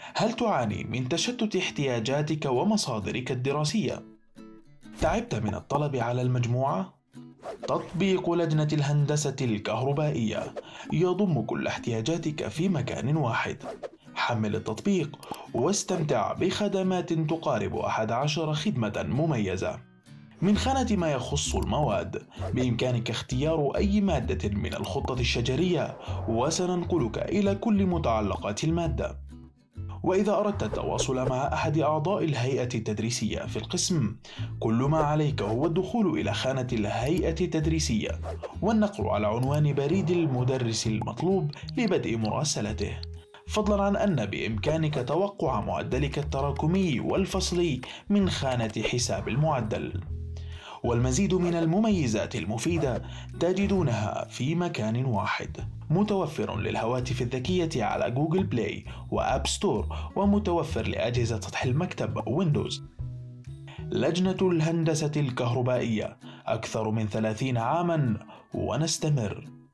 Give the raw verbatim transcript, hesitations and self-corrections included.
هل تعاني من تشتت احتياجاتك ومصادرك الدراسية؟ تعبت من الطلب على المجموعة؟ تطبيق لجنة الهندسة الكهربائية يضم كل احتياجاتك في مكان واحد. حمل التطبيق واستمتع بخدمات تقارب أحد عشر خدمة مميزة. من خانة ما يخص المواد، بإمكانك اختيار أي مادة من الخطة الشجرية وسننقلك إلى كل متعلقات المادة. وإذا أردت التواصل مع أحد أعضاء الهيئة التدريسية في القسم، كل ما عليك هو الدخول إلى خانة الهيئة التدريسية والنقر على عنوان بريد المدرس المطلوب لبدء مراسلته، فضلا عن أن بإمكانك توقع معدلك التراكمي والفصلي من خانة حساب المعدل. والمزيد من المميزات المفيدة تجدونها في مكان واحد، متوفر للهواتف الذكية على جوجل بلاي وآب ستور، ومتوفر لأجهزة سطح المكتب ويندوز. لجنة الهندسة الكهربائية، أكثر من ثلاثين عاما ونستمر.